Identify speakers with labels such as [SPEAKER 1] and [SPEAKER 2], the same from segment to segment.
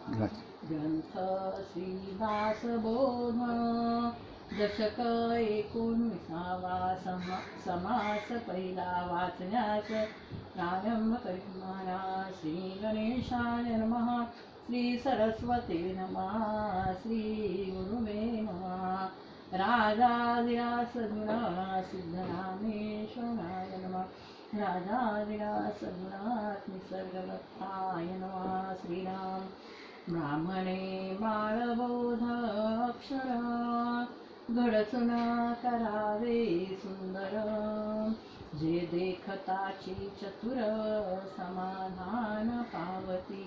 [SPEAKER 1] ग्रंथ श्रीदासबोध दशक 19 समास पहिला वाचण्यास प्रारंभ करिणारा. श्री गणेशाय नमः. श्री सरस्वती नमः. श्री गुरुवे नमः. राजाधिराज सद्गुणा सिद्धरामेश्वराय नमः. राजाधिराज सद्गुणात् निसर्गदत्ताय नमः. श्रीराम ब्राह्मणे बाळबोध अक्षर घडचुन करावे सुंदर. जे देखताची चतुर समाधान पावती.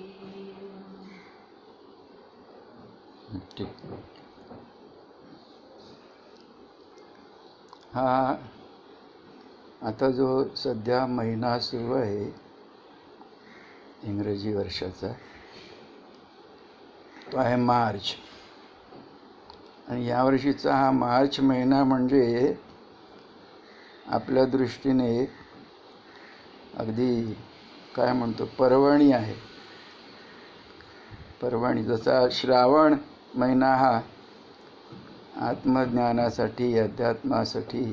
[SPEAKER 2] हा आता जो सध्या महिना सुरू आहे इंग्रजी वर्षाचा, तो आहे मार्च. आणि यावर्षीचा हा मार्च महिना म्हणजे आपल्या दृष्टीने अगदी काय म्हणतो पर्वणी आहे. पर्वणी जसा श्रावण महिना हा आत्मज्ञानासाठी अध्यात्मासाठी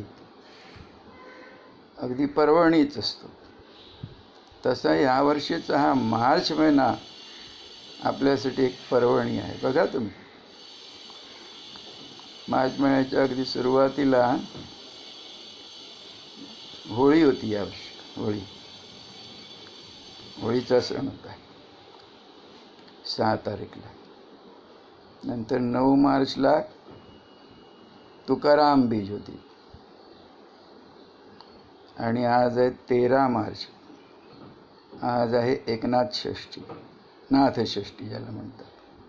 [SPEAKER 2] अगदी पर्वणीच असतो, तसा यावर्षीचा हा मार्च महिना आपल्यासाठी एक पर्वणी आहे. बघा तुम्ही, मार्च महिन्याच्या अगदी सुरुवातीला होळी होती. यावर्षी होळीचा सण होता 6 तारीखला. नंतर 9 मार्चला तुकाराम बीज होती. आणि आज आहे 13 मार्च. आज आहे एकनाथ षष्ठी, नाथषष्ठी ज्याला म्हणतात.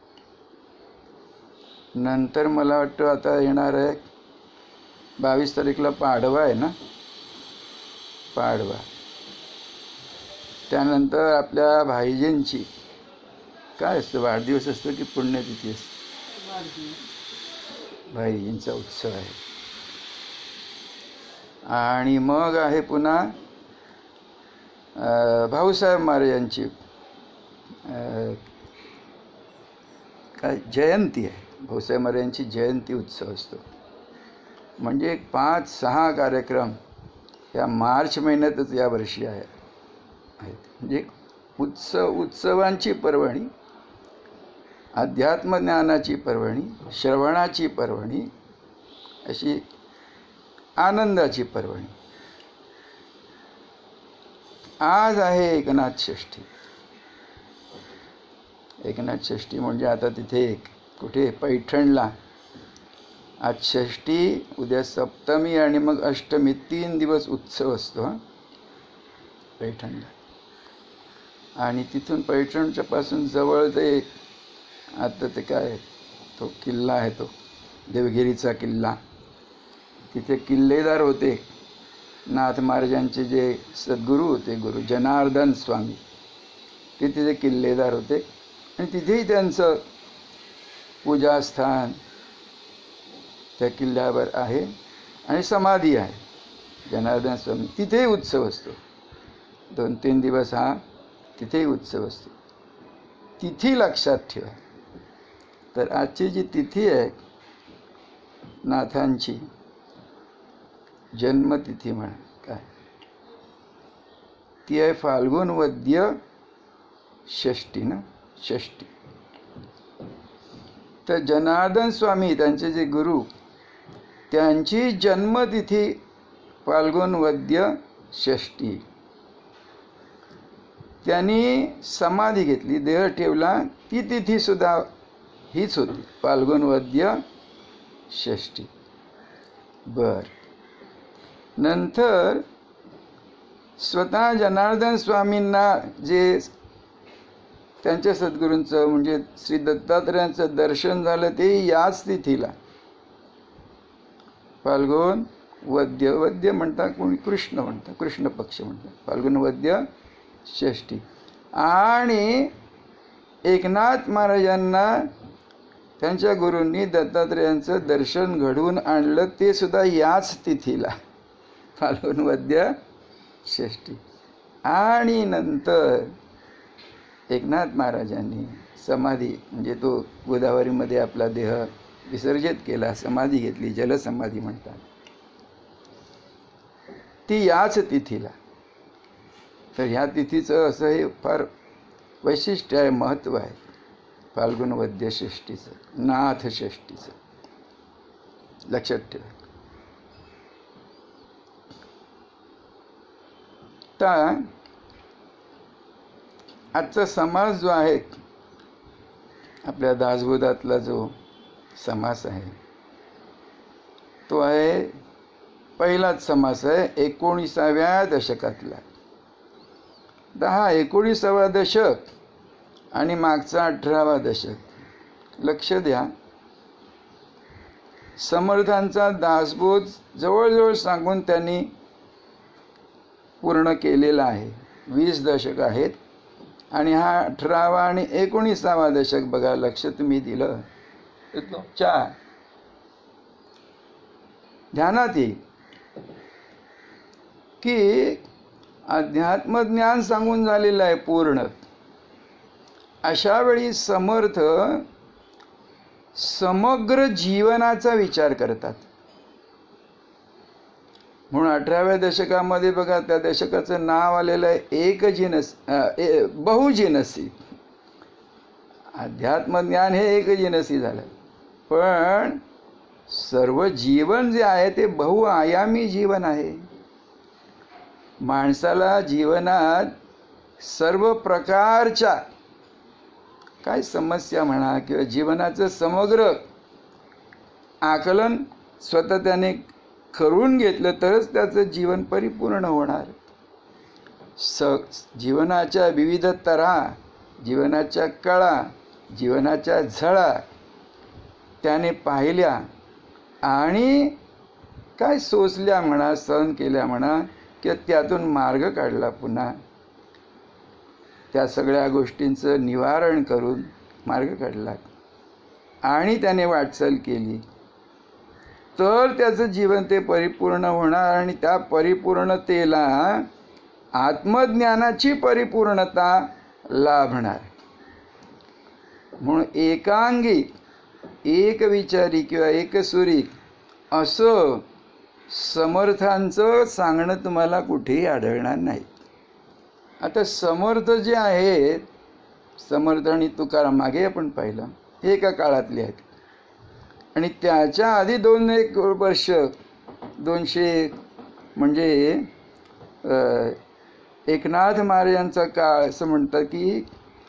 [SPEAKER 2] नंतर मला वाटतं आता येणार आहे 22 तारीखला पाडवा आहे ना, पाडवा. त्यानंतर आपल्या भाईजींची काय असतं, वाढदिवस असतो की पुण्यतिथी असते? भाईजींचा उत्सव आहे. आणि मग आहे पुन्हा भाऊसाहेब महाराजांची काय जयंती आहे. भाऊसाहेब महाराजांची जयंती उत्सव असतो. म्हणजे 5-6 कार्यक्रम या मार्च महिन्यातच यावर्षी आहेत. म्हणजे उत्सवांची पर्वणी, अध्यात्मज्ञानाची पर्वणी, श्रवणाची पर्वणी, अशी आनंदाची पर्वणी. आज आहे एकनाथ षष्ठी. एकनाथ षष्ठी म्हणजे आता तिथे कुठे पैठणला आज षष्ठी, उद्या सप्तमी आणि मग अष्टमी 3 दिवस उत्सव असतो पैठणला. आणि तिथून पैठणच्या पासून जवळ ते आता ते काय तो किल्ला आहे, तो देवगिरीचा किल्ला. तिथे किल्लेदार होते नाथ महाराजांचे जे सद्गुरू होते, गुरु जनार्दन स्वामी. ते तिथे किल्लेदार होते आणि तिथेही त्यांचं पूजास्थान त्या किल्ल्यावर आहे आणि समाधी आहे जनार्दन स्वामी. तिथेही उत्सव असतो. 2-3 दिवस हा तिथेही उत्सव असतो. तिथी लक्षात ठेवा. तर आजची जी तिथी आहे नाथांची जन्मतिथी म्हणा काय, ती आहे फाल्गुन वद्य षष्ठी ना, षष्ठी. तर जनार्दन स्वामी त्यांचे जे गुरु, त्यांची जन्मतिथी फाल्गुन वद्य षष्ठी. त्यांनी समाधी घेतली, देह ठेवला, ती तिथी सुद्धा हीच होती, फाल्गुन वद्य षष्ठी. बर. नंतर स्वतः जनार्दन स्वामींना जे त्यांच्या सद्गुरूंचं म्हणजे श्री दत्तात्रयांचं दर्शन झालं ते याच तिथीला, फाल्गुन वद्य. वद्य म्हणतात कोणी, कृष्ण म्हणतात, कृष्ण पक्ष म्हणतात, फाल्गुन वद्य षष्ठी. आणि एकनाथ महाराजांना त्यांच्या गुरूंनी दत्तात्रयांचं दर्शन घडवून आणलं ते सुद्धा याच तिथीला, फाल्गुन वद्य षष्ठी. आणि नंतर एकनाथ महाराजांनी समाधी, म्हणजे तो गोदावरीमध्ये आपला देह विसर्जित केला, समाधी घेतली, जलसमाधी म्हणतात, ती याच तिथीला. तर ह्या तिथीचं असं हे फार वैशिष्ट्य आहे, महत्त्व आहे, फाल्गुन वद्य षष्टीचं, नाथ षष्टीचं, लक्षात ठेवा. तर आजचा समास जो आहे, आपल्या दासबोधातला जो समास आहे, तो आहे पहिलाच समास आहे 19व्या दशकातला. तर हा 19वा दशक आणि मागचा 18वा दशक, लक्ष द्या. समर्थांचा दासबोध जवळजवळ सांगून त्यांनी पूर्ण केलेला आहे. 20 दशक आहेत आणि हा 18वा आणि 19वा दशक. बघा, लक्ष तुम्ही दिलं 4. ध्यानात येईल की अध्यात्मज्ञान सांगून झालेलं आहे पूर्ण. अशा वेळी समर्थ समग्र जीवनाचा विचार करतात. म्हणून 18व्या दशकामध्ये बघा, त्या दशकाचं नाव आलेलं आहे बहुजिनसी. अध्यात्मज्ञान हे एकजिनसी झालं, पण सर्व जीवन जे आहे ते बहुआयामी जीवन आहे. माणसाला जीवनात सर्व प्रकारच्या काय समस्या म्हणा किंवा जीवनाचं समग्र आकलन स्वतः त्याने करून घेतलं तरच त्याचं जीवन परिपूर्ण होणार. जीवनाच्या विविध तऱ्हा, जीवनाच्या कळा, जीवनाच्या झळा त्याने पाहिल्या आणि काय सोसल्या म्हणा, सहन केल्या म्हणा, किंवा त्यातून मार्ग काढला. पुन्हा त्या सगळ्या गोष्टींचं निवारण करून मार्ग काढला आणि त्याने वाटचाल केली, तर त्याचं जीवन ते परिपूर्ण होणार आणि त्या परिपूर्णतेला आत्मज्ञानाची परिपूर्णता लाभणार. म्हणून एकांगी, एकविचारी किंवा एकसुरी असं समर्थांचं सांगणं तुम्हाला कुठेही आढळणार नाही. आता समर्थ जे आहेत, समर्थ आणि तुकाराम मागे आपण पाहिलं, हे एका काळातले आहेत. आणि त्याच्या आधी 2-1 वर्ष, 200 म्हणजे एकनाथ महाराजांचा काळ असं म्हणतात की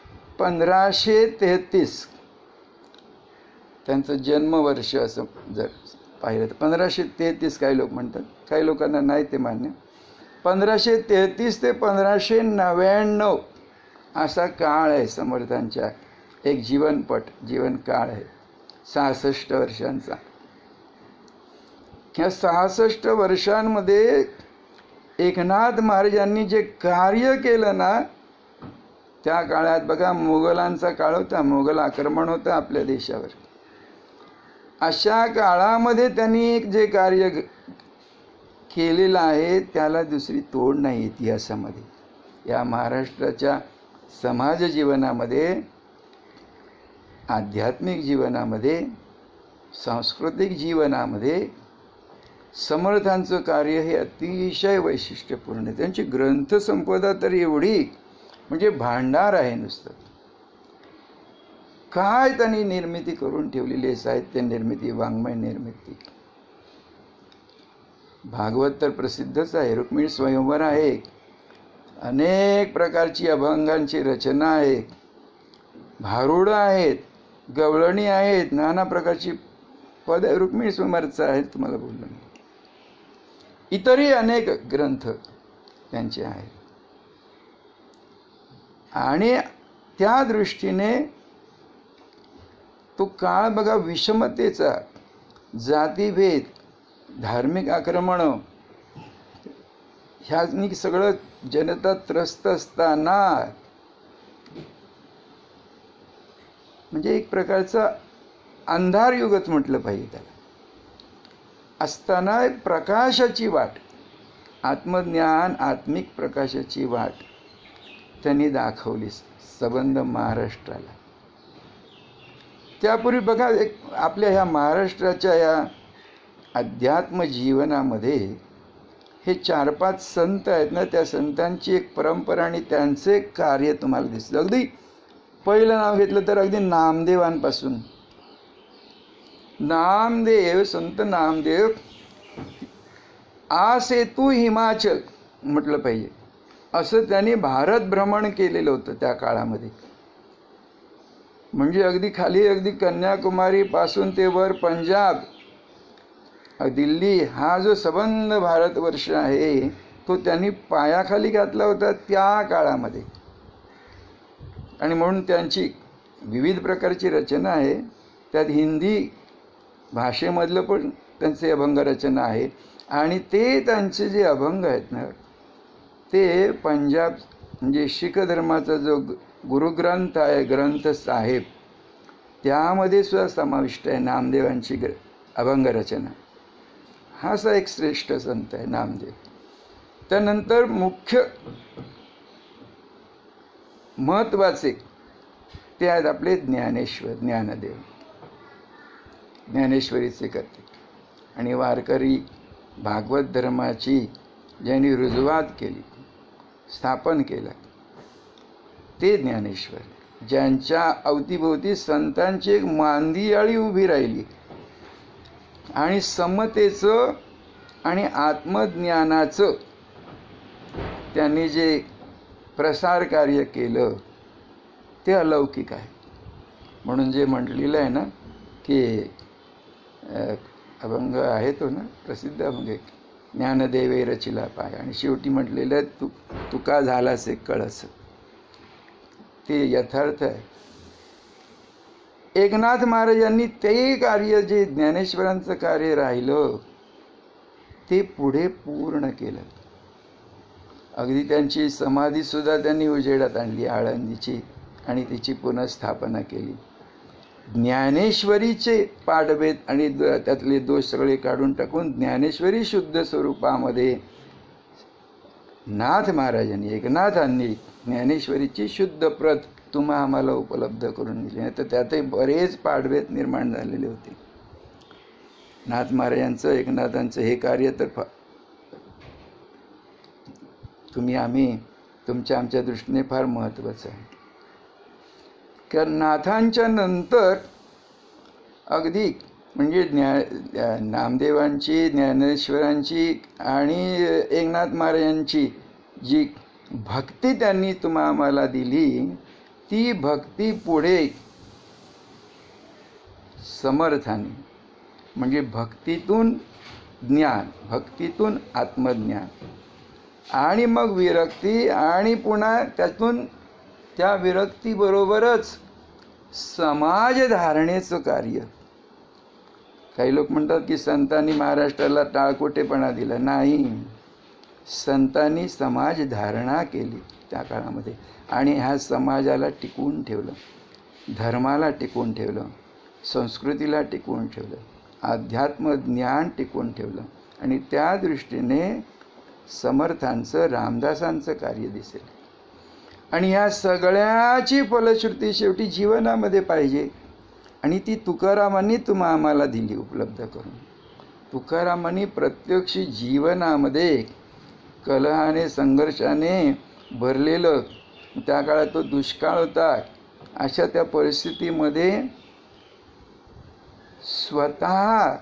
[SPEAKER 2] 1533 त्यांचं जन्मवर्ष असं जर पाहिलं तर 1533 काही लोक म्हणतात, काही लोकांना नाही ते मान्य. 1533 ते 1599 असा काळ आहे समर्थांच्या. एक जीवनपट, जीवन काळ आहे 66 वर्षांचा. ह्या 66 वर्षांमध्ये एकनाथ महाराजांनी जे कार्य केलं ना, त्या काळात बघा मोगलांचा काळ होता, मोगल आक्रमण होतं आपल्या देशावर. अशा काळामध्ये त्यांनी एक जे कार्य केलेलं आहे त्याला दुसरी तोड नाही इतिहासामध्ये. या महाराष्ट्राच्या समाज जीवनामध्ये, आध्यात्मिक जीवनामध्ये, सांस्कृतिक जीवनामध्ये समर्थांचं कार्य हे अतिशय वैशिष्ट्यपूर्ण आहे. त्यांची ग्रंथसंपदा तर एवढी म्हणजे भांडार आहे नुसतं. काय त्यांनी निर्मिती करून ठेवलेली आहे, साहित्य निर्मिती, वाङ्मय निर्मिती. भागवत तर प्रसिद्धच आहे, रुक्मिणी स्वयंवर आहे, अनेक प्रकारची अभंगांची रचना आहे, भारुडं आहेत, गवळणी आहेत, नाना प्रकारची पद रुक्मिणी स्वयंवरचं आहेत, तुम्हाला बोललो मी. इतरही अनेक ग्रंथ त्यांचे आहेत. आणि त्या दृष्टीने तो काळ बघा विषमतेचा, जातीभेद, धार्मिक आक्रमणं ह्यानी सगळं जनता त्रस्त असताना, म्हणजे एक प्रकारचा अंधार युगच म्हटलं पाहिजे त्याला, असताना एक प्रकाशाची वाट, आत्मज्ञान, आत्मिक प्रकाशाची वाट त्यांनी दाखवली संबंध महाराष्ट्राला. त्यापूर्वी बघा, एक आपल्या ह्या महाराष्ट्राच्या या अध्यात्म जीवनामध्ये हे 4-5 संत आहेत ना, त्या संतांची एक परंपरा आणि त्यांचे एक कार्य तुम्हाला दिसलं. अगदी पहिलं नाव घेतलं तर अगदी नामदेवांपासून. नामदेव, संत नामदेव आ सेतू हिमाचल म्हटलं पाहिजे, असं त्यांनी भारत भ्रमण केलेलं होतं त्या काळामध्ये. म्हणजे अगदी खाली अगदी कन्याकुमारीपासून ते वर पंजाब, दिल्ली, हा जो सबंध भारतवर्ष आहे तो त्यांनी पायाखाली घातला होता त्या काळामध्ये. आणि म्हणून त्यांची विविध प्रकारची रचना आहे. त्यात हिंदी भाषेमधलं पण त्यांचे अभंग रचना आहे. आणि ते त्यांचे जे अभंग आहेत ना, ते पंजाब म्हणजे शीख धर्माचा जो गुरुग्रंथ आहे, ग्रंथ साहेब, त्यामध्ये सुद्धा समाविष्ट आहे नामदेवांची अभंग रचना. हा असा एक श्रेष्ठ संत आहे नामदेव. त्यानंतर मुख्य महत्त्वाचे ते आहेत आपले ज्ञानेश्वर, ज्ञानदेव, ज्ञानेश्वरीचे करते. आणि वारकरी भागवत धर्माची ज्यांनी रुजवात केली, स्थापन केलं, ते ज्ञानेश्वर, ज्यांच्या अवतीभोवती संतांची एक मांदियाळी उभी राहिली आणि समतेचं आणि आत्मज्ञानाचं त्यांनी जे प्रसार कार्य केलं ते अलौकिक आहे. म्हणून जे म्हटलेलं आहे ना की अभंग आहे तो ना प्रसिद्ध अभंग, ज्ञानदेवे रचिला पाय, आणि शेवटी म्हटलेलं आहे तुका झालासे कळस. ते यथार्थ आहे. एकनाथ महाराजांनी ते कार्य जे ज्ञानेश्वरांचं कार्य राहिलं ते पुढे पूर्ण केलं. अगदी त्यांची समाधीसुद्धा त्यांनी उजेडात आणली आळंदीची आणि तिची पुनर्स्थापना केली. ज्ञानेश्वरीचे पाठभेद आणि त्यातले दोष सगळे काढून टाकून ज्ञानेश्वरी शुद्ध स्वरूपामध्ये नाथ महाराजांनी, एकनाथांनी ज्ञानेश्वरीची शुद्ध प्रत तुम्हा आम्हाला उपलब्ध करून दिली. तर त्यातही बरेच पाठभेद निर्माण झालेले होते. नाथ महाराजांचं, एकनाथांचं हे कार्य तर आम्ही तुमच्या आमच्या दृष्टीने फार महत्त्वाचं आहे. कारण नाथांच्या नंतर अगदी म्हणजे नामदेवांची, ज्ञानेश्वरांची आणि एकनाथ महाराजांची जी भक्ती त्यांनी तुम्हा आम्हाला दिली, ती भक्ती पुढे समर्थाने, म्हणजे भक्तीतून ज्ञान, भक्तीतून आत्मज्ञान, आणि मग विरक्ती, आणि पुन्हा त्यातून त्या विरक्तीबरोबरच समाजधारणेचं कार्य. काही लोक म्हणतात की संतांनी महाराष्ट्राला टाळकोटेपणा दिला. नाही, संतांनी समाजधारणा केली त्या काळामध्ये आणि ह्या समाजाला टिकवून ठेवलं, धर्माला टिकवून ठेवलं, संस्कृतीला टिकवून ठेवलं, अध्यात्म ज्ञान टिकवून ठेवलं. आणि त्या दृष्टीने समर्थांचं, रामदासांचं कार्य दिसेल. आणि ह्या सगळ्याची फलश्रुती शेवटी जीवनामध्ये पाहिजे, आणि ती तुकारामांनी तुम्हा आम्हाला दिली उपलब्ध करून. तुकारामांनी प्रत्यक्ष जीवनामध्ये कलहाने, संघर्षाने भरलेलं, त्या काळात तो दुष्काळ होता, अशा त्या परिस्थितीमध्ये स्वतः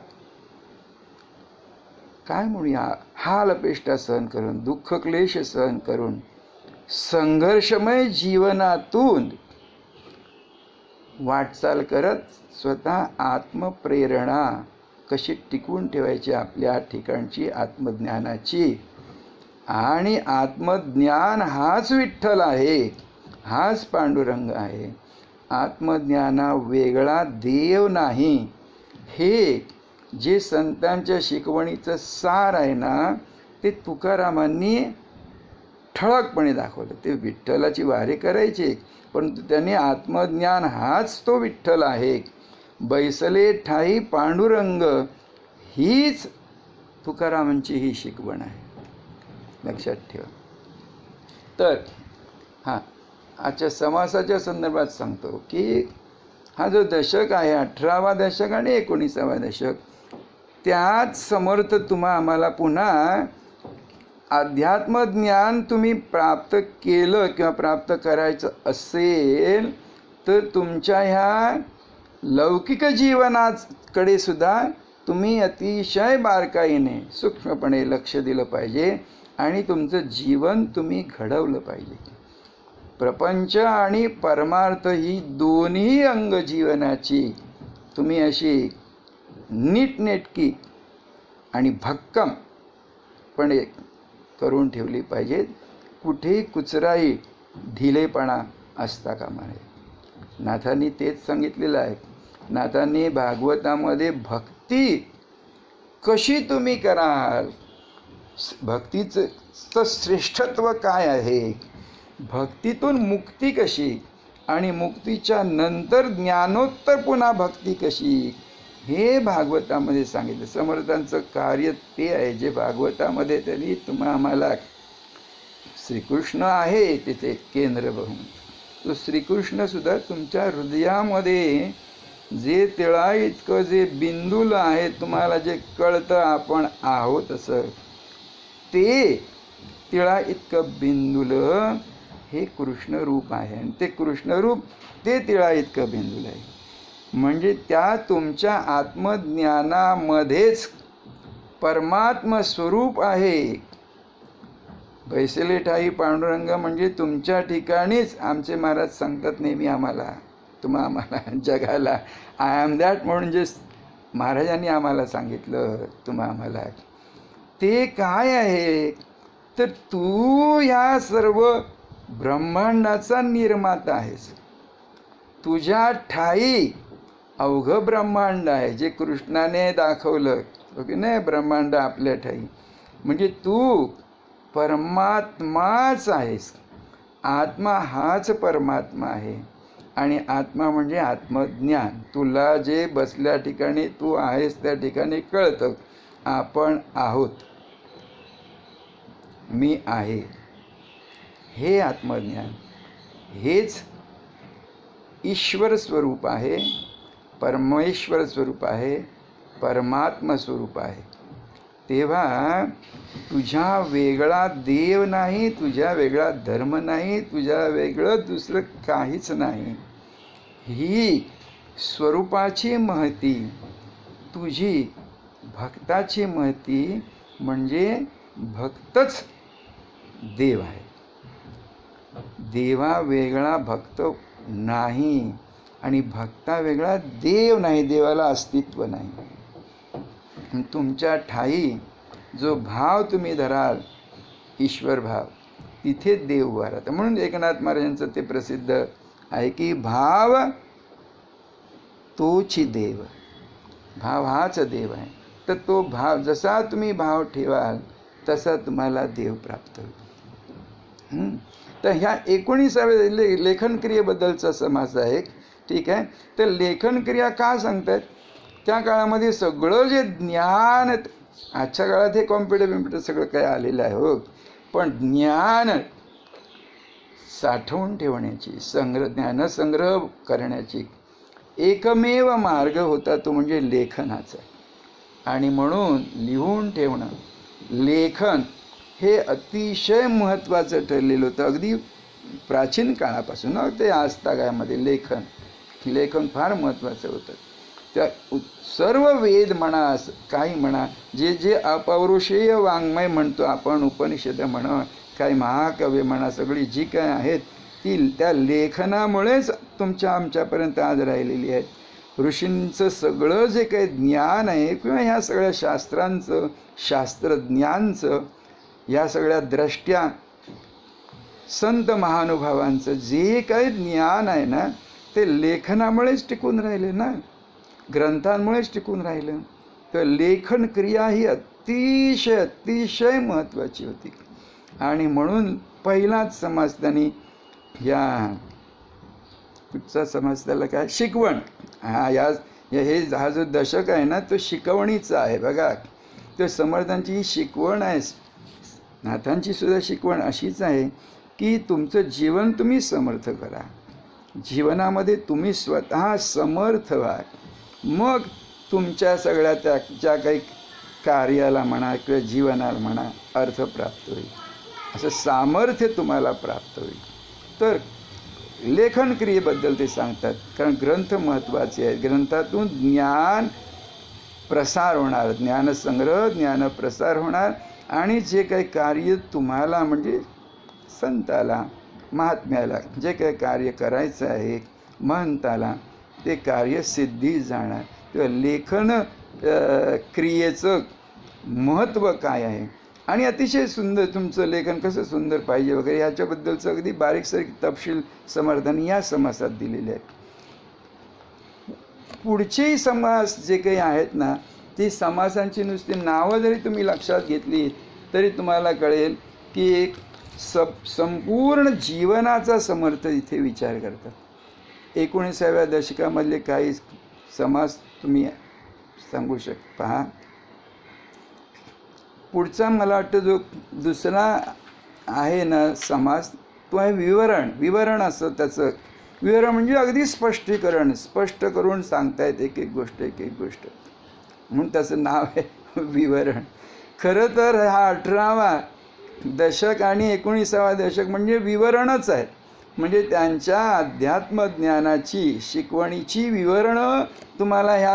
[SPEAKER 2] काय म्हणूया हाल अपेष्टा सहन करून, दुःख क्लेश सहन करून, संघर्षमय जीवनातून वाटचाल करत स्वतः आत्मप्रेरणा कशी टिकवून ठेवायची आपल्या ठिकाणची आत्मज्ञानाची. आणि आत्मज्ञान हाच विठ्ठल आहे, हाच पांडुरंग आहे. आत्मज्ञाना वेगळा देव नाही. हे जे संतांच्या शिकवणीचं सार आहे ना, ते तुकारामांनी ठळकपणे दाखवलं. ते विठ्ठलाची वारी करायचे, परंतु त्यांनी आत्मज्ञान हाच तो विठ्ठल आहे, बैसले ठाई पांडुरंग, हीच तुकारामांची ही शिकवण आहे. लक्षात ठेवा. तर आजच्या समासाच्या संदर्भात सांगतो की हा जो दशक आहे 18वा दशक आणि 19वा दशक, त्यात समर्थ आम्हाला पुन्हा अध्यात्मज्ञान तुम्ही प्राप्त केलं किंवा प्राप्त करायचं असेल तर तुमच्या ह्या लौकिक जीवनाकडे सुद्धा तुम्ही अतिशय बारकाईने सूक्ष्मपणे लक्ष दिलं पाहिजे आणि तुमचं जीवन तुम्ही घडवलं पाहिजे. प्रपंच आणि परमार्थ ही दोन्ही अंग जीवनाची तुम्ही अशी नीटनेटकी आणि भक्कमपणे करून ठेवली पाहिजेत. कुठेही कुचराई ढिलेपणा असता कामा नये. नाथांनी तेच सांगितलेलं आहे. नाथांनी भागवतामध्ये भक्ती कशी तुम्ही कराल, भक्तीचं श्रेष्ठत्व काय आहे, भक्तीतून मुक्ती कशी आणि मुक्तीच्या नंतर ज्ञानोत्तर पुन्हा भक्ती कशी, हे भागवतामध्ये सांगितलं. समर्थांचं कार्य ते आहे जे भागवतामध्ये त्यांनी आम्हाला श्रीकृष्ण आहे तिथे केंद्र बघून. तो श्रीकृष्णसुद्धा तुमच्या हृदयामध्ये जे तिळा इतकं जे बिंदूला आहे, तुम्हाला जे कळतं आपण आहोत असं, ते तिळा इतकं बिंदुलं हे कृष्णरूप आहे. आणि ते कृष्णरूप ते तिळा इतकं बिंदुलं आहे. म्हणजे त्या तुमच्या आत्मज्ञानामध्येच परमात्म स्वरूप आहे. बैसले ठाई पांडुरंग म्हणजे तुमच्या ठिकाणीच आमचे महाराज सांगतात नेहमी आम्हाला, आम्हाला जगाला आय एम दॅट म्हणून जे महाराजांनी आम्हाला सांगितलं आम्हाला, ते काय आहे तर तू ह्या सर्व ब्रह्मांडाचा निर्माता आहेस. तुझ्या ठाई अवघं ब्रह्मांड आहे जे कृष्णाने दाखवलं ओके नाही, ब्रह्मांड आपल्या ठाई. म्हणजे तू परमात्माच आहेस. आत्मा हाच परमात्मा आहे आणि आत्मा म्हणजे आत्मज्ञान. तुला जे बसल्या ठिकाणी तू आहेस त्या ठिकाणी कळतं आपण आहोत, मी आहे. हे आत्मज्ञान हेच ईश्वर स्वरूप आहे, परमेश्वर स्वरूप आहे, परमात्मा स्वरूप आहे. तेव्हा तुझ्या वेगळा देव नाही, तुझ्या वेगळा धर्म नाही, तुझ्या वेगळं दुसरं काहीच नाही. ही स्वरूपाची महती, तुझी भक्ताची महती म्हणजे भक्तच देव आहे. देवा वेगळा भक्त नाही आणि भक्ता वेगळा देव नाही, देवाला अस्तित्व नाही. तुमच्या ठाई जो भाव तुम्ही धराल ईश्वर भाव, तिथे देव उभा राहतो. म्हणून एकनाथ महाराजांचं ते प्रसिद्ध आहे की भाव तोची देव, भाव हाच देव आहे. तर तो भाव जसा तुम्ही भाव ठेवाल तसा तुम्हाला देव प्राप्त होईल. तर ह्या 19व्या लेखनक्रियेबद्दलचा समास आहे. ठीक आहे. तर लेखनक्रिया का सांगतात, त्या काळामध्ये सगळं जे ज्ञान, आजच्या काळात हे कॉम्प्युटर सगळं काय आलेलं आहे हो, पण ज्ञान साठवून ठेवण्याची, ज्ञानसंग्रह करण्याची एकमेव मार्ग होता तो म्हणजे लेखनाचा. आणि म्हणून लिहून ठेवणं, लेखन हे अतिशय महत्त्वाचं ठरलेलं होतं. अगदी प्राचीन काळापासून ते आजतागामध्ये लेखन फार महत्त्वाचं होतं. त्या सर्व वेद म्हणा, काही म्हणा, जे जे अपौरुषेय वाङ्मय म्हणतो आपण, उपनिषद म्हणा, काही महाकाव्य म्हणा, सगळी जी काय आहेत ती त्या लेखनामुळेच आमच्यापर्यंत आज राहिलेली आहेत. ऋषींचं सगळं जे काही ज्ञान आहे किंवा ह्या सगळ्या शास्त्रांचं, शास्त्रज्ञांचं, या सगळ्या द्रष्ट्या संत महानुभावांचं जे काही ज्ञान आहे ना, ते लेखनामुळेच टिकून राहिले ना, ग्रंथांमुळेच टिकून राहिलं. तर लेखन क्रिया ही अतिशय अतिशय महत्त्वाची होती. आणि म्हणून पहिलाच समाज त्यांनी कुठचा समाज त्याला काय, शिकवण, हा जो दशक आहे ना तो शिकवणीचा आहे. बघा, तर समर्थांची ही शिकवण आहे, नाथांची सुद्धा शिकवण अशीच आहे की तुमचं जीवन तुम्ही समर्थ करा. जीवनामध्ये तुम्ही स्वतः समर्थ व्हा, मग तुमच्या सगळ्या त्या ज्या काही कार्याला म्हणा किंवा जीवनाला म्हणा अर्थ प्राप्त होईल, असं सामर्थ्य तुम्हाला प्राप्त होईल. तर लेखन क्रियेबद्दल ते सांगतात, कारण ग्रंथ महत्त्वाचे आहेत. ग्रंथातून ज्ञान प्रसार होणार, ज्ञानसंग्रह, ज्ञानप्रसार होणार, आणि जे काही कार्य तुम्हाला म्हणजे संताला, महात्म्याला जे काही कार्य करायचं आहे, महंताला, ते कार्य सिद्धी जाणार. किंवा लेखन क्रियेचं महत्त्व काय आहे आणि अतिशय सुंदर तुमचं लेखन कसं सुंदर पाहिजे वगैरे ह्याच्याबद्दलचं अगदी बारीकसारीक तपशील समर्थांनी या समासात दिलेले आहेत. पुढचेही समास जे काही आहेत ना, ती समासांची नुसती नावं जरी तुम्ही लक्षात घेतली तरी तुम्हाला कळेल की एक संपूर्ण जीवनाचा समर्थ इथे विचार करतात. 19व्या दशकामधले काही समास तुम्ही सांगू शकता. पहा, पुढचा मला वाटतं जो दुसरा आहे ना समास, तो आहे विवरण. विवरण असं त्याचं विवरण म्हणजे अगदी स्पष्टीकरण, स्पष्ट करून सांगतायत एक एक गोष्ट, एक एक गोष्ट, म्हणून त्याचं नाव आहे विवरण. खरं तर हा 18वा दशक आणि 19वा दशक म्हणजे विवरणच आहे. म्हणजे त्यांच्या अध्यात्मज्ञानाची शिकवणीची विवरणं तुम्हाला ह्या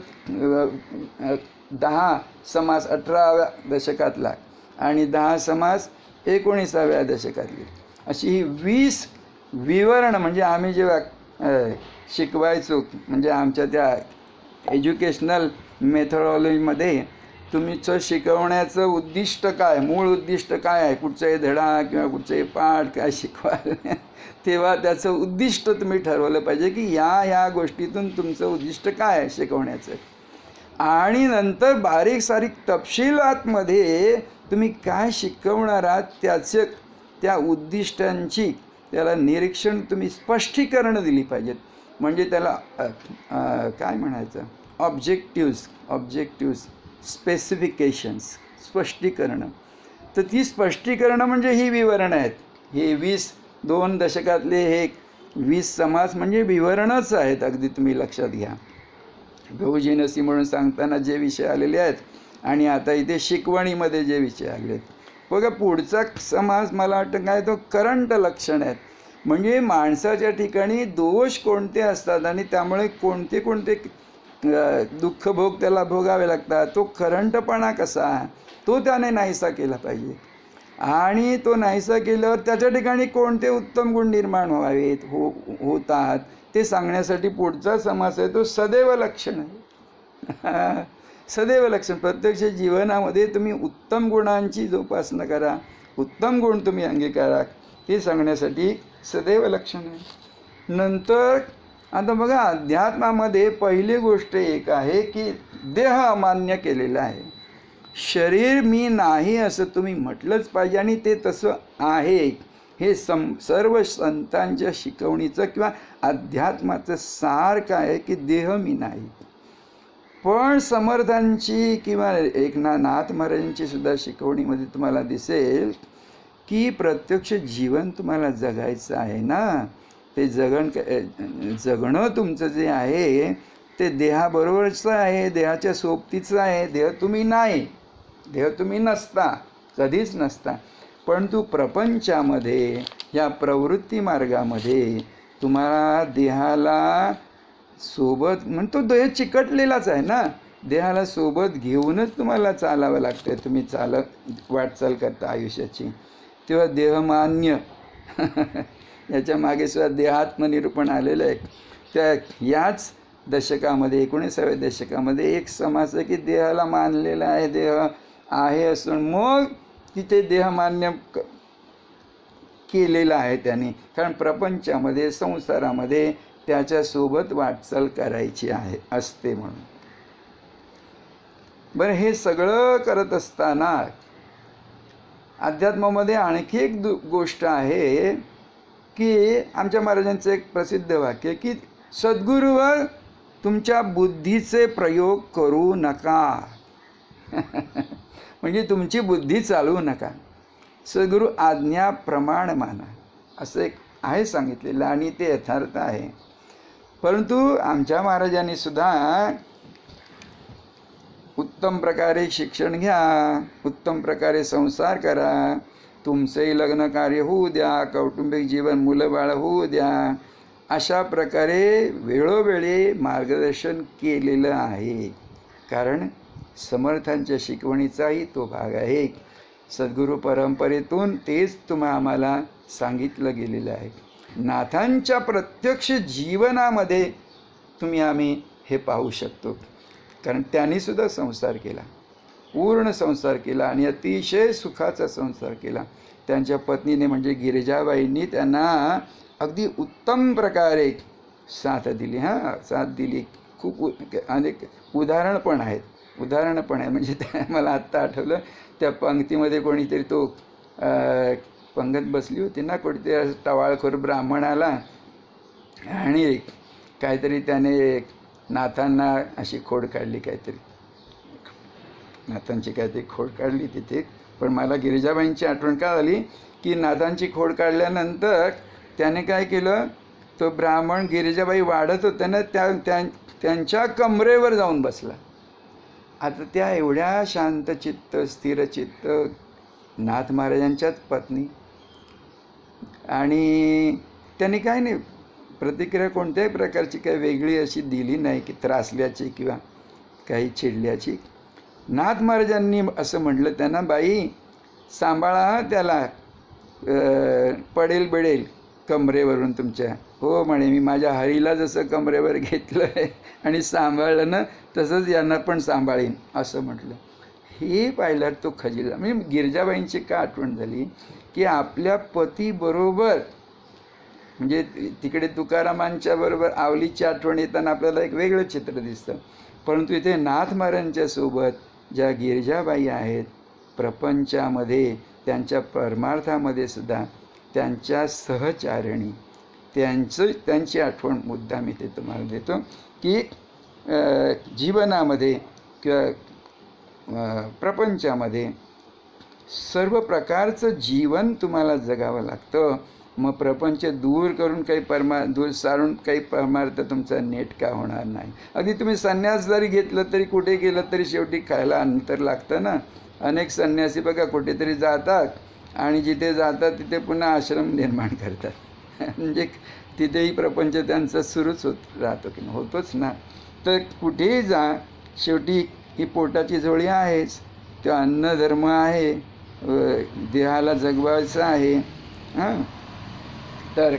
[SPEAKER 2] 10 समास 18व्या दशकातला आणि 10 समास 19व्या दशकातली, अशी ही 20 विवरण. म्हणजे आम्ही जेव्हा शिकवायचो, म्हणजे आमच्या त्या एज्युकेशनल मेथडॉलॉजीमध्ये तुमचं शिकवण्याचं उद्दिष्ट काय, मूळ उद्दिष्ट काय आहे, कुठचाही धडा किंवा कुठचाही पाठ काय शिकवाल, तेव्हा त्याचं उद्दिष्ट तुम्ही ठरवलं पाहिजे की ह्या गोष्टीतून तुमचं उद्दिष्ट काय आहे शिकवण्याचं. आणि नंतर बारीक सारीक तपशिलातमध्ये तुम्ही काय शिकवणार आहात त्याचं, त्या उद्दिष्टांची त्याला निरीक्षण तुम्ही स्पष्टीकरण दिली पाहिजेत. म्हणजे त्याला काय म्हणायचं, ऑब्जेक्टिव्स, स्पेसिफिकेशन्स, स्पष्टीकरणं. तर ती स्पष्टीकरणं म्हणजे ही विवरणं आहेत. हे 2 दशकातले हे 20 समास म्हणजे विवरणच आहेत. अगदी तुम्ही लक्षात घ्या. बहुजिनसी म्हणून सांगताना जे विषय आलेले आहेत आणि आता इथे शिकवणीमध्ये जे विषय आले आहेत. बघा, पुढचा समास मला वाटतं काय, तो करंट लक्षण आहेत. म्हणजे माणसाच्या ठिकाणी दोष कोणते असतात आणि त्यामुळे कोणते कोणते दुःख भोग त्याला भोगावे लागतात, तो करंटपणा कसा, तो त्याने नाहीसा केला पाहिजे. आणि तो नाहीसा केल्यावर त्याच्या ठिकाणी कोणते उत्तम गुण निर्माण व्हावेत, होतात, ते सांगण्यासाठी पुढचा समास आहे तो सदैव लक्षण आहे. सदैव लक्षण. प्रत्यक्ष जीवनामध्ये तुम्ही उत्तम गुणांची जोपासना करा, उत्तम गुण तुम्ही अंगीकारा, ते सांगण्यासाठी सदैव लक्षण आहे. नंतर आता बघा, अध्यात्मामध्ये पहिली गोष्ट एक आहे की देह अमान्य केलेला आहे. शरीर मी नाही असं तुम्ही म्हटलंच पाहिजे आणि ते तसं आहे. हे सर्व संतांच्या शिकवणीचं किंवा अध्यात्माचं सार काय आहे की देह मी नाही. पण समर्थांची किंवा एकनाथ महाराजांची सुद्धा शिकवणीमध्ये तुम्हाला दिसेल की प्रत्यक्ष जीवन तुम्हाला जगायचं आहे ना, ते जगणं तुमचं जे आहे ते देहाबरोबरचं आहे, देहाच्या सोबतीचं आहे. देह तुम्ही नाही, देह तुम्ही नसता, कधीच नसता. परंतु प्रपंचामध्ये, या प्रवृत्ती मार्गामध्ये तुम्हाला देहाला सोबत, म्हणतो देह चिकटलेलाच आहे ना, देहाला सोबत घेऊनच तुम्हाला चालावं लागतं. तुम्ही वाटचाल करता आयुष्याची, तेव्हा देहमान्य याच्या मागे सुद्धा देहात्मनिरूपण आलेलं आहे. त्या याच दशकामध्ये 19व्या दशकामध्ये एक समास आहे की देहाला मानलेला आहे, देह आहे असून मग तिथे देहमान्य केलेलं आहे त्यांनी. कारण प्रपंचामध्ये, संसारामध्ये त्याच्यासोबत वाटचाल करायची असते म्हणून. बरं, हे सगळं करत असताना अध्यात्मामध्ये आणखी एक गोष्ट आहे की आमच्या महाराजांचं एक प्रसिद्ध वाक्य की सद्गुरूवर तुमच्या बुद्धीचे प्रयोग करू नका. म्हणजे तुमची बुद्धी चालवू नका, सद्गुरू आज्ञा प्रमाण माना, असं एक आहे सांगितलेलं आणि ते यथार्थ आहे. परंतु आमच्या महाराजांनी सुद्धा उत्तम प्रकारे शिक्षण घ्या, उत्तम प्रकारे संसार करा, तुमचंही लग्न कार्य होऊ द्या, कौटुंबिक जीवन मुलं बाळ होऊ द्या, अशा प्रकारे वेळोवेळी मार्गदर्शन केलेलं आहे. कारण समर्थांच्या शिकवणीचाही तो भाग आहे. सद्गुरू परंपरेतून तेच आम्हाला सांगितलं गेलेलं आहे. नाथांच्या प्रत्यक्ष जीवनामध्ये आम्ही हे पाहू शकतो. कारण त्यांनी सुद्धा संसार केला, पूर्ण संसार केला आणि अतिशय सुखाचा संसार केला. त्यांच्या पत्नीने म्हणजे गिरिजाबाईंनी त्यांना अगदी उत्तम प्रकारे साथ दिली. साथ दिली. खूप अनेक उदाहरण पण आहेत. म्हणजे मला आत्ता आठवलं, त्या पंक्तीमध्ये कोणीतरी तो पंगत बसली होती ना, कोणीतरी टवाळखोर ब्राह्मण आला आणि काहीतरी त्याने नाथांना अशी खोड काढली, नाथांची काहीतरी खोड काढली तिथे. पण मला गिरिजाबाईंची आठवण का झाली की नाथांची खोड काढल्यानंतर त्याने काय केलं, तो ब्राह्मण गिरिजाबाई वाढत होत्या ना त्यांच्या कमरेवर जाऊन बसला. आता त्या एवढ्या शांतचित्त स्थिरचित्त नाथ महाराजांच्याच पत्नी, आणि त्यांनी काय नाही प्रतिक्रिया कोणत्याही प्रकारची काही वेगळी अशी दिली नाही की त्रासल्याची किंवा काही चिडल्याची. नाथ महाराजांनी असं म्हटलं त्यांना, बाई सांभाळा त्याला, पडेल बिडेल कमरेवरून तुमच्या. हो म्हणे, मी माझ्या हरीला जसं कमरेवर घेतलं आहे आणि सांभाळलं ना, तसंच यांना पण सांभाळीन असं म्हटलं. हे पाहिलं तो खजिला. म्हणजे गिरिजाबाईंची का आठवण झाली की आपल्या पतीबरोबर, म्हणजे तिकडे तुकारामांच्या बरोबर आवलीची आठवण येताना आपल्याला एक वेगळं चित्र दिसतं. परंतु इथे नाथ महाराजांच्या सोबत ज्या गिरिजाबाई आहेत, प्रपंचामध्ये त्यांच्या परमार्थामध्ये सुद्धा त्यांच्या सहचारिणी, त्यांची आठवण मुद्दाम इथे तुम्हाला देतो की जीवनामध्ये किंवा प्रपंचामध्ये सर्व प्रकारचं जीवन तुम्हाला जगावं लागतं. मग प्रपंच दूर करून काही दूर सारून काही परमार्थ तुमचा नेटका होणार नाही. अगदी तुम्ही संन्यास जरी घेतलं तरी, कुठे गेलं तरी शेवटी खायला अंतर लागतं ना. अनेक संन्यासी बघा कुठेतरी जातात आणि जिथे जातात तिथे पुन्हा आश्रम निर्माण करतात. म्हणजे तिथेही प्रपंच त्यांचा सुरूच राहतो की होतोच ना. तर कुठेही जा, शेवटी ही पोटाची झोळी आहेच, तो अन्नधर्म आहे, देहाला जगवायचं आहे. तर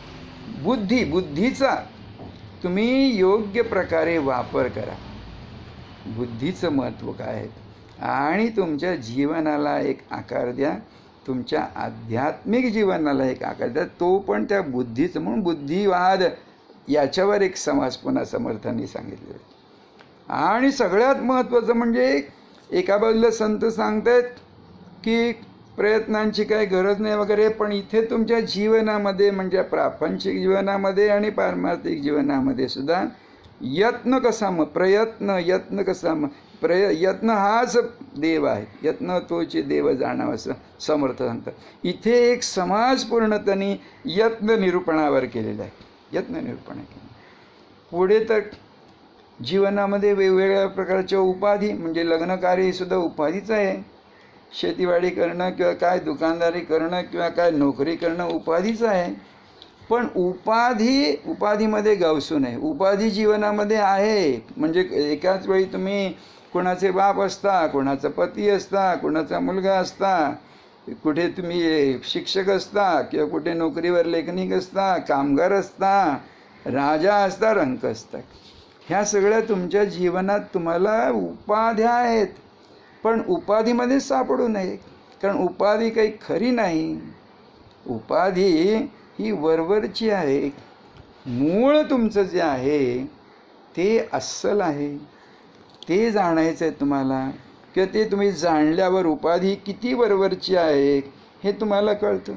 [SPEAKER 2] बुद्धीचा तुम्ही योग्य प्रकारे वापर करा. बुद्धीचं महत्त्व काय आहे, आणि तुमच्या जीवनाला एक आकार द्या, तुमच्या आध्यात्मिक जीवनाला एक आकार द्या, तो पण त्या बुद्धीचं. म्हणून बुद्धिवाद याच्यावर एक समाज पुन्हा समर्थांनी सांगितले. आणि सगळ्यात महत्त्वाचं म्हणजे एका बाजूला संत सांगतात की प्रयत्नांची काही गरज नाही वगैरे, पण इथे तुमच्या जीवनामध्ये म्हणजे प्रापंचिक जीवनामध्ये आणि पारमार्थिक जीवनामध्ये सुद्धा यत्न कसा यत्न कसा यत्न हाच देव आहे, यत्न तोचे देव जाणावं असं समर्थ सांगतात. इथे एक समाज पूर्णपणे यत्न निरूपणावर केलेला आहे. यत्न निरूपण केलं. पुढे तर जीवनामध्ये वेगवेगळ्या प्रकारच्या उपाधी, म्हणजे लग्नकार्य सुद्धा उपाधीच आहे. शेतीवाडी करणं किंवा काय दुकानदारी करणं किंवा काय नोकरी करणं उपाधीच आहे. पण उपाधीमध्ये गवसू नये. उपाधी जीवनामध्ये आहे. म्हणजे एकाच वेळी तुम्ही कोणाचे बाप असता, कोणाचा पती असता, कोणाचा मुलगा असता, कुठे तुम्ही शिक्षक असता किंवा कुठे नोकरीवर लेखनिक असता, कामगार असता, राजा असता, रंक असता. ह्या सगळ्या तुमच्या जीवनात तुम्हाला उपाध्या आहेत. पण उपाधीमध्ये सापडू नये, कारण उपाधी काही खरी नाही. उपाधी ही वरवरची आहे. मूळ तुमचं जे आहे ते अस्सल आहे, ते जाणायचं आहे तुम्हाला. किंवा ते तुम्ही जाणल्यावर उपाधी किती वरवरची आहे हे तुम्हाला कळतं.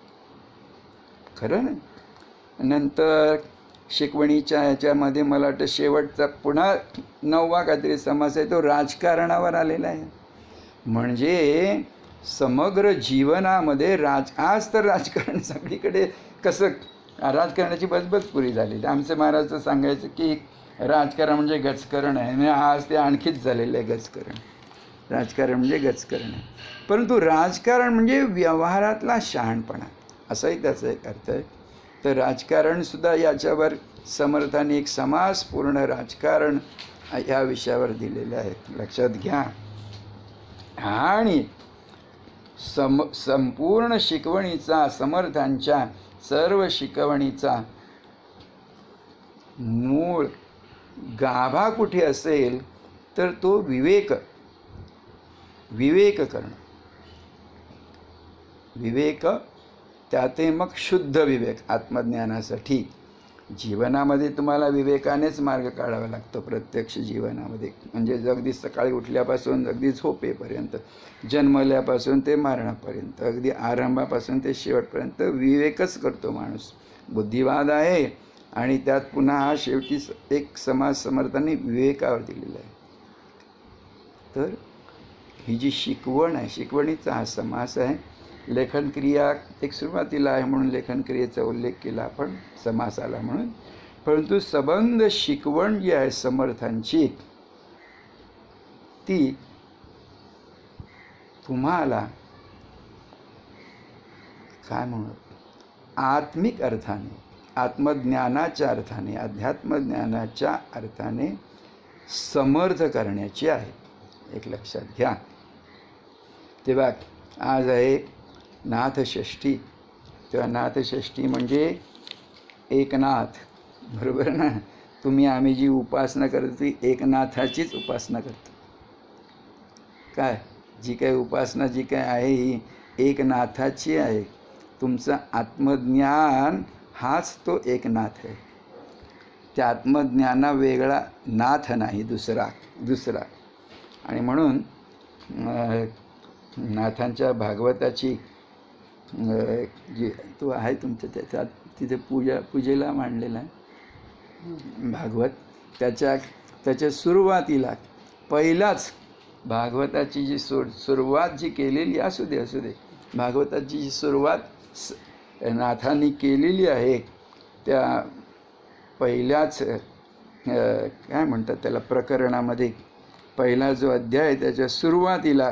[SPEAKER 2] खरं ना. नंतर शिकवणीच्या ह्याच्यामध्ये मला वाटतं शेवटचा पुन्हा 9वा काहीतरी समास आहे, तो राजकारणावर आलेला आहे. म्हणजे समग्र जीवनामध्ये आज तर राजकारण सगळीकडे कसं राजकारणाची बचबच पुरी झाली. आमचे महाराज तर सांगायचं की राजकारण म्हणजे गजकरण आहे, आणि आज ते आणखीच झालेलं आहे गजकरण. राजकारण म्हणजे गजकरण आहे, परंतु राजकारण म्हणजे व्यवहारातला शहाणपणा असाही त्याचा एक अर्थ आहे. तर राजकारणसुद्धा याच्यावर समर्थांनी एक समासपूर्ण राजकारण या विषयावर दिलेलं आहे, लक्षात घ्या. आणि संपूर्ण शिकवणीचा, समर्थांच्या सर्व शिकवणीचा मूळ गाभा कुठे असेल तर तो विवेक करणं. विवेक, त्याते मग शुद्ध विवेक आत्मज्ञानासाठी. जीवनामध्ये तुम्हाला विवेकानेच मार्ग काढावा लागतो, प्रत्यक्ष जीवनामध्ये. म्हणजे अगदी सकाळी उठल्यापासून अगदी झोपेपर्यंत, जन्मल्यापासून ते मरणापर्यंत, अगदी आरंभापासून ते शेवटपर्यंत विवेकच करतो माणूस. बुद्धिवाद आहे आणि त्यात पुन्हा हा शेवटी एक समाज समर्थांनी विवेकावर दिलेला आहे. तर ही जी शिकवण आहे, शिकवणीचा हा समास आहे. लेखनक्रिया एक सुरुवातीला आहे म्हणून लेखनक्रियेचा उल्लेख केला आपण समासाला म्हणून, परंतु सबंध शिकवण जी आहे समर्थांची, ती तुम्हाला काय म्हणू, आत्मिक अर्थाने, आत्मज्ञानाच्या अर्थाने, अध्यात्मज्ञानाच्या अर्थाने समर्थ करण्याची आहे. एक लक्षात घ्या. तेव्हा आज आहे नाथषष्ठी. तेव्हा नाथषष्ठी म्हणजे एकनाथ, बरोबर ना. तुम्ही आम्ही जी उपासना करतो ती एकनाथाचीच उपासना करतो. काय जी काही उपासना जी काय आहे ही एकनाथाची आहे. तुमचं आत्मज्ञान हाच तो एकनाथ आहे. त्या आत्मज्ञाना वेगळा नाथ नाही दुसरा. आणि म्हणून नाथांच्या भागवताची जी तो आहे तुमच्या त्याच्यात तिथे पूजेला मांडलेला आहे भागवत. त्याच्या सुरुवातीला पहिलाच भागवताची जी सुरुवात जी केलेली असू दे भागवताची जी सुरुवात नाथांनी केलेली आहे, त्या पहिल्याच काय म्हणतात त्याला प्रकरणामध्ये पहिला जो अध्याय आहे त्याच्या सुरुवातीला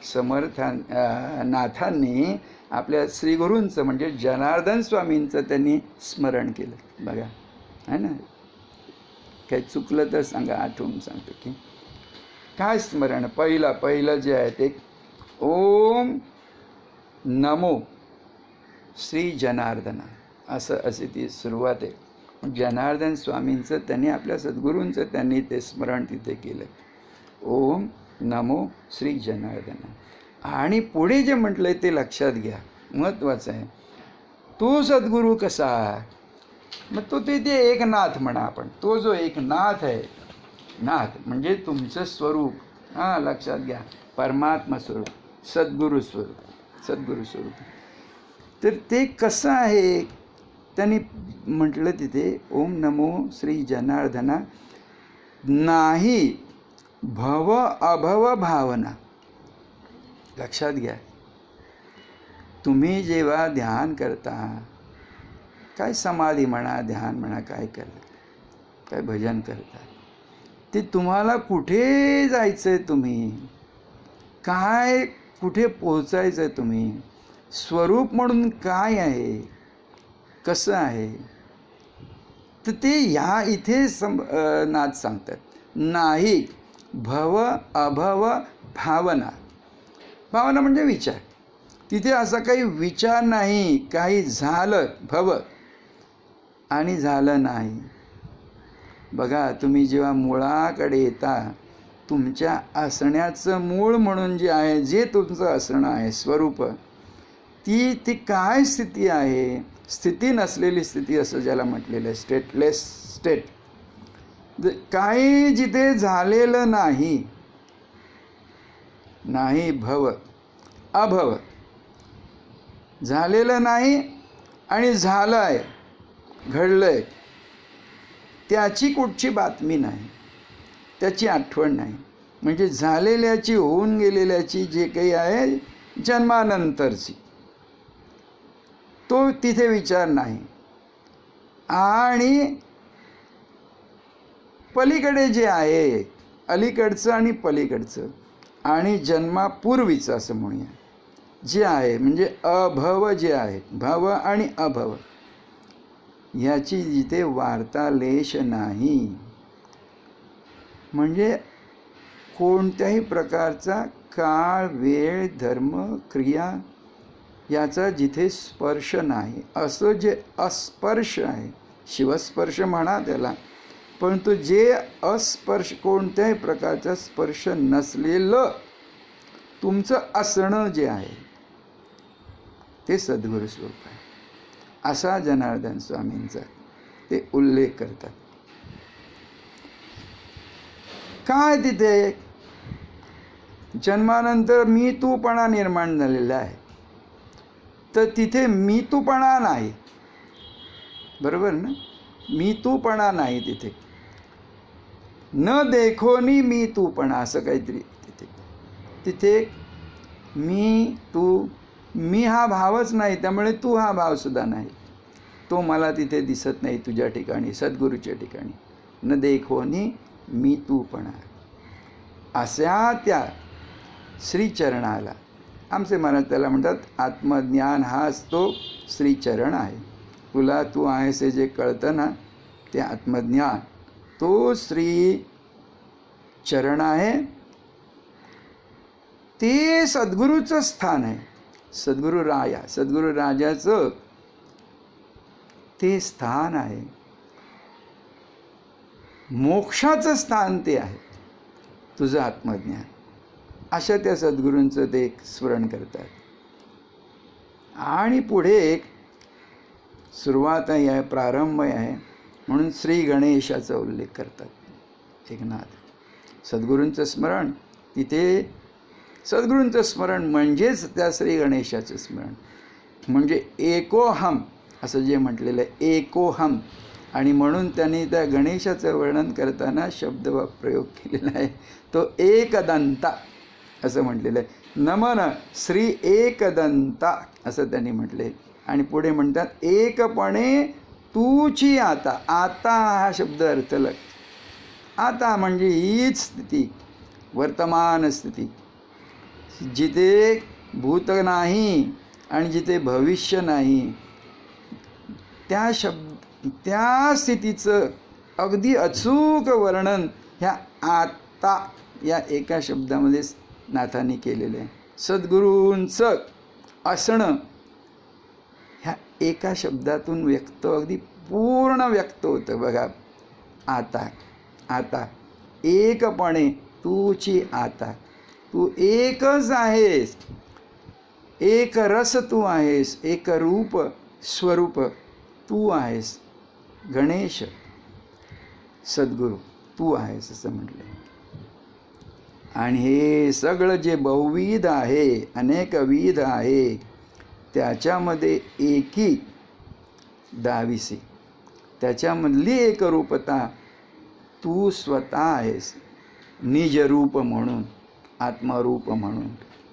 [SPEAKER 2] नाथांनी आपल्या श्रीगुरूंचं म्हणजे जनार्दन स्वामींचं त्यांनी स्मरण केलं. बघा, है ना. काही चुकलं तर सांगा, आठवून सांगतो की काय स्मरण. पहिलं जे आहे ते ओम नमो श्री जनार्दना अशी ती सुरुवात आहे. जनार्दन स्वामींचं त्यांनी, आपल्या सद्गुरूंचं त्यांनी ते स्मरण तिथे केलं. ओम नमो श्री जनार्दना. आणि पुढे जे म्हटलंय ते लक्षात घ्या, महत्त्वाचं आहे. तो सद्गुरू कसा, मग तो ते एकनाथ म्हणा आपण. तो जो एकनाथ आहे, नाथ म्हणजे तुमचं स्वरूप, हां लक्षात घ्या, परमात्मा स्वरूप, सद्गुरू स्वरूप. तर ते कसं आहे त्यांनी म्हटलं तिथे, ओम नमो श्री जनार्दना. नाही भव अभव भावना. लक्षात घ्या, तुम्ही जेव्हा ध्यान करता, काय समाधी म्हणा, ध्यान म्हणा, काय भजन करता, ते तुम्हाला कुठे जायचंय, तुम्ही काय कुठे पोहोचायचंय, तुम्ही स्वरूप म्हणून काय आहे, कसं आहे, तर ते या इथे नाथ सांगतात. नाही भव अभव भावना. भावना म्हणजे विचार. तिथे असा काही विचार नाही, काही झालं भव आणि झालं नाही. बघा, तुम्ही जेव्हा मुळाकडे येता, तुमच्या असण्याचं मूळ म्हणून जे आहे, जे तुमचं असणं आहे, स्वरूप, ती काय स्थिती आहे, स्थिती नसलेली स्थिती असं ज्याला म्हटलेलं आहे, स्टेटलेस स्टेट. काही जिथे झालेलं नाही, नाही भव अभव, झालेलं नाही आणि झालं आहे, घडलंय, त्याची कुठची बातमी नाही, त्याची आठवण नाही. म्हणजे झालेल्याची, होऊन गेलेल्याची जे काही आहे जन्मानंतरची, तो तिथे विचार नाही. आणि पलीकडे जे आहे, अलीकडचं आणि पलीकडचं आणि जन्मापूर्वीचं असं म्हणूया, जे आहे म्हणजे अभव जे आहे, भव आणि अभव ह्याची जिथे वार्तालेश नाही, म्हणजे कोणत्याही प्रकारचा काळ, वेळ, धर्म, क्रिया याचा जिथे स्पर्श नाही, असं जे अस्पर्श आहे, शिवस्पर्श म्हणा त्याला, परंतु जे अस्पर्श, कोणत्याही प्रकारचा स्पर्श नसलेलं तुमचं असणं जे आहे ते सद्गुरु स्वरूप आहे, असा जनार्दन स्वामींचा ते उल्लेख करतात. काय तिथे जन्मानंतर मी तूपणा निर्माण झालेला आहे, तर तिथे मी तूपणा नाही, बरोबर ना? मी तूपणा नाही तिथे. न देखोनी मी तूपणा असं काहीतरी तिथे मी तू, मी हा भावच नाही, त्यामुळे तू हा भाव सुद्धा नाही, तो मला तिथे दिसत नाही तुझ्या ठिकाणी, सद्गुरूच्या ठिकाणी. न देखोनी मी तूपणा, अशा त्या श्रीचरणाला, आमचे महाराज त्याला म्हणतात आत्मज्ञान हाच तो श्रीचरण आहे. तुला तू आहेस हे जे कळतं ना, ते आत्मज्ञान, तो श्री चरण आहे. ते सद्गुरूचं स्थान आहे, सद्गुरू राया, सद्गुरू राजाचं ते स्थान आहे, मोक्षाचं स्थान ते आहे तुझं आत्मज्ञान. अशा त्या सद्गुरूंचं ते स्मरण करतात. आणि पुढे एक सुरुवात आहे, प्रारंभ आहे, म्हणून श्री गणेशाचा उल्लेख करतात एकनाथ. सद्गुरूंचं स्मरण, तिथे सद्गुरूंचं स्मरण म्हणजेच त्या श्री गणेशाचं स्मरण, म्हणजे एकोहम असं जे म्हटलेलं आहे, एकोहम. आणि म्हणून त्यांनी त्या गणेशाचं वर्णन करताना शब्द प्रयोग केलेला आहे, तो एकदंता असं म्हटलेलं आहे. नमन श्री एकदंता असं त्यांनी म्हटले. आणि पुढे म्हणतात एकपणे तूची आता. आता हा शब्द अर्थ लग, आता म्हणजे हीच स्थिती, वर्तमान स्थिती, जिथे भूत नाही आणि जिथे भविष्य नाही, त्या स्थितीचं अगदी अचूक वर्णन ह्या आता या एका शब्दामध्ये नाथांनी केलेलं आहे. सद्गुरूंचं असणं ह्या एका शब्दातून व्यक्त, अगदी पूर्ण व्यक्त होतं बघा. आता, आता एकपणे तूची आता, तू एकच आहेस, एक रस तू आहेस, एक रूप स्वरूप तू आहेस. गणेश सद्गुरू तू आहेस असं म्हटलं. आणि हे सगळं जे बहुविध आहे, अनेकविध आहे, त्याच्यामध्ये एकी दाविसी, त्याच्यामधली एकरूपता तू स्वतः आहेस, निजरूप म्हणून, आत्मरूप म्हणून.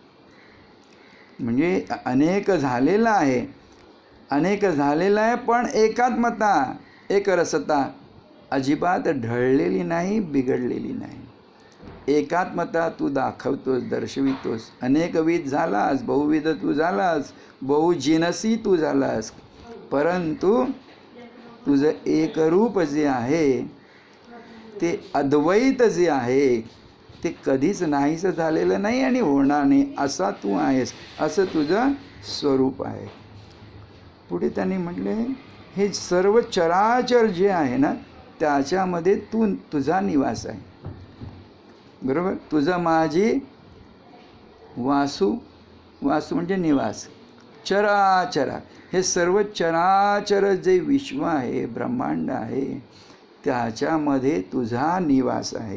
[SPEAKER 2] म्हणजे अनेक झालेला आहे, अनेक झालेला आहे, पण एकात्मता, एकरसता अजिबात ढळलेली नाही, बिघडलेली नाही. एकात्मता तू दाखवतोस, दर्शवितोस. अनेकविध झालास, बहुविध तू झालास, बहुजिनसी तू झालास, परंतु तुझं एकरूप जे आहे, ते अद्वैत जे आहे, ते कधीच नाहीसं झालेलं नाही आणि होणार नाही, असा तू आहेस, असं तुझं स्वरूप आहे. पुढे त्यांनी म्हटले हे सर्व चराचर जे आहे ना, त्याच्यामध्ये तुझा निवास आहे, बरोबर. तुझं माझी वासू, वासू म्हणजे निवास, चराचरा, हे सर्व चराचर जे विश्व आहे, ब्रह्मांड आहे, त्याच्यामध्ये तुझा निवास आहे.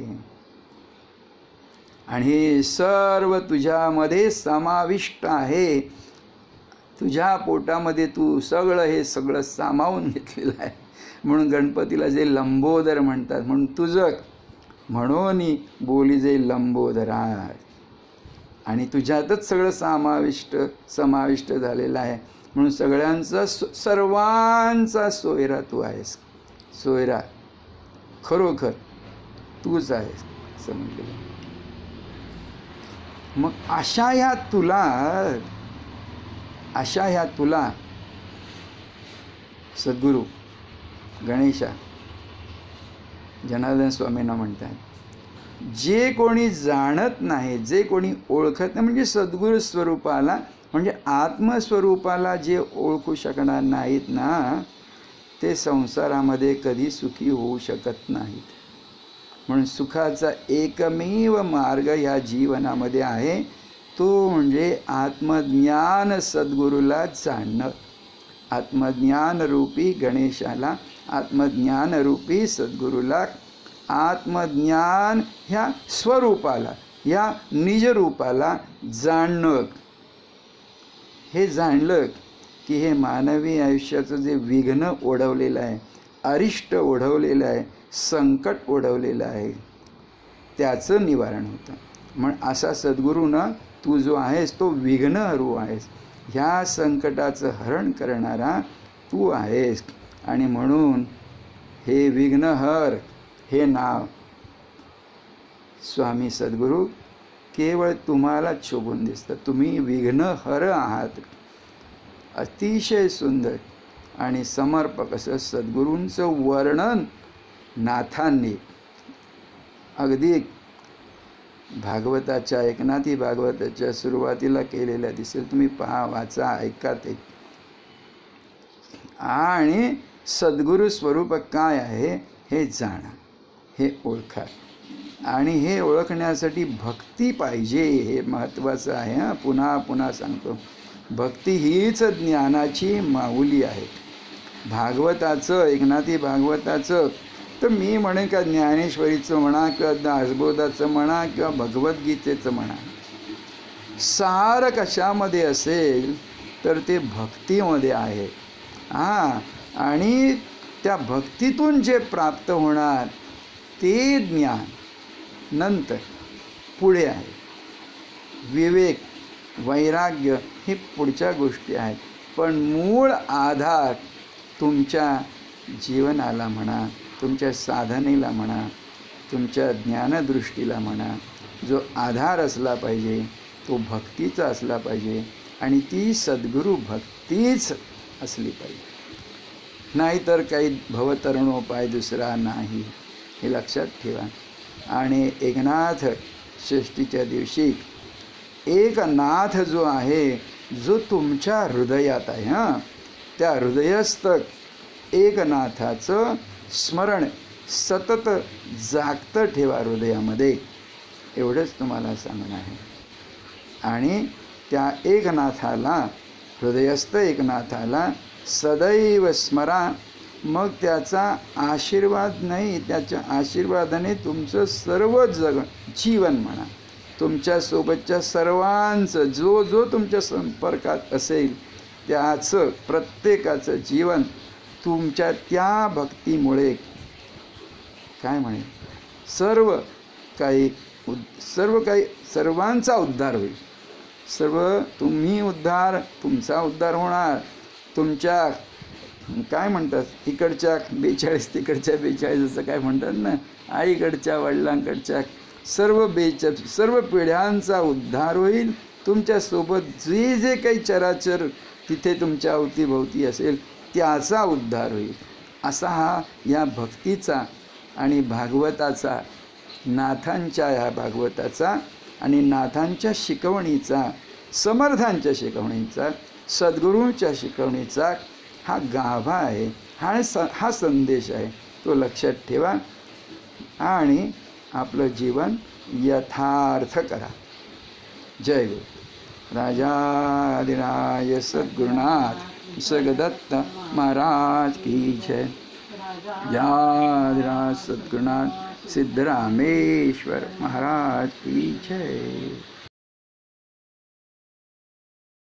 [SPEAKER 2] आणि हे सर्व तुझ्यामध्ये समाविष्ट आहे. तुझ्या पोटामध्ये तू सगळं हे सगळं सामावून घेतलेलं आहे. म्हणून गणपतीला जे लंबोदर म्हणतात, म्हणून तुझं म्हणून बोली जे लंबोदर आहे. आणि तुझ्यातच सगळं समाविष्ट झालेलं आहे. म्हणून सगळ्यांचा सर्वांचा सोयरा तू आहेस. सोयरा खरोखर तूच आहेस असं म्हटलेलं. मग अशा ह्या तुला सद्गुरू गणेशा जनार्दन स्वामींना म्हणतात, जे कोणी जाणत नाही, जे कोणी ओळखत नाही, म्हणजे सद्गुरू स्वरूपाला म्हणजे आत्मस्वरूपाला जे ओळखू शकणार नाहीत ना, ते संसारामध्ये कधी सुखी होऊ शकत नाहीत. म्हणून सुखाचा एकमेव मार्ग ह्या जीवनामध्ये आहे, तो म्हणजे आत्मज्ञान सद्गुरूला जाणणं. आत्मज्ञानरूपी गणेशाला, आत्मज्ञानरूपी सद्गुरूला, आत्मज्ञान ह्या स्वरूपाला, ह्या निजरूपाला जाणणं. हे जाणलं की हे मानवी आयुष्याचं जे विघ्न ओढवलेलं आहे, अरिष्ट ओढवलेलं आहे, संकट ओढवलेलं आहे, त्याचं निवारण होतं. म्हणून असा सद्गुरूनं तू जो आहेस तो विघ्नहरू आहेस. ह्या संकटाचं हरण करणारा तू आहेस. आणि म्हणून हे विघ्नहर हे नाव स्वामी सद्गुरू केवळ तुम्हालाच शोभून दिसतं. तुम्ही विघ्नहर आहात. अतिशय सुंदर आणि समर्पक असं सद्गुरूंचं वर्णन नाथांनी अगदी भागवताच्या, एकनाथी भागवताच्या सुरुवातीला केलेल्या दिसेल. तुम्ही पहा, वाचा, ऐका ते. आणि सद्गुरू स्वरूप काय आहे हे जाणा, हे ओळखा. आणि हे ओळखण्यासाठी भक्ती पाहिजे, हे महत्त्वाचं आहे. हां, पुन्हा पुन्हा सांगतो, भक्ती हीच ज्ञानाची माऊली आहे. भागवताचं, एकनाथी भागवताचं तर मी म्हणेन का ज्ञानेश्वरीचं म्हणा किंवा दासबोधाचं म्हणा किंवा भगवद्गीतेचं म्हणा, सार कशामध्ये असेल तर ते भक्तीमध्ये आहे. हां, आणि त्या भक्तीतून जे प्राप्त होणार ते ज्ञान नंतर पुढे आहे. विवेक, वैराग्य हे पुढच्या गोष्टी आहेत. पण मूळ आधार तुमच्या जीवनाला म्हणा, तुमच्या साधनेला म्हणा, तुमच्या ज्ञानदृष्टीला म्हणा, जो आधार असला पाहिजे तो भक्तीचा असला पाहिजे. आणि ती सद्गुरू भक्तीच असली पाहिजे. नाहीतर काही भवतरणोपाय दुसरा नाही, हे लक्षात ठेवा. आणि एकनाथ षष्टीच्या दिवशी एक नाथ जो आहे, जो तुमच्या हृदयात आहे, हां, त्या हृदयस्थ एकनाथाचं स्मरण सतत जागतं ठेवा हृदयामध्ये, एवढंच तुम्हाला सांगणं आहे. आणि त्या एकनाथाला, हृदयस्थ एकनाथाला सदैव स्मरा. मग त्याचा आशीर्वाद नाही, त्याच्या आशीर्वादाने तुमचं सर्व जीवन म्हणा, तुमच्यासोबतच्या सर्वांचं जो जो तुमच्या संपर्कात असेल त्याचं प्रत्येकाचं जीवन तुमच्या त्या भक्तीमुळे काय म्हणेल, सर्व काही सर्वांचा उद्धार होईल. तुम्ही उद्धार, तुमचा उद्धार होणार. तुमच्या काय म्हणतात, इकडच्या 42 तिकडच्या 42 असं काय म्हणतात ना, आईकडच्या वडिलांकडच्या सर्व पिढ्यांचा उद्धार होईल. तुमच्यासोबत जे जे काही चराचर तिथे तुमच्या अवतीभोवती असेल त्याचा उद्धार होईल. असा हा या भक्तीचा आणि भागवताचा, नाथांच्या ह्या भागवताचा आणि नाथांच्या शिकवणीचा, समर्थांच्या शिकवणीचा, सद्गुरूंच्या शिकवणीचा हा गाभा आहे. हा संदेश आहे. तो लक्षात ठेवा आणि आपलं जीवन यथार्थ करा. जय गुरु. राजाधिराज सद्गुरुनाथ सगदत्त महाराज की जय. राजाधिराज सद्गुरुनाथ सिद्धरामेश्वर महाराज की जय.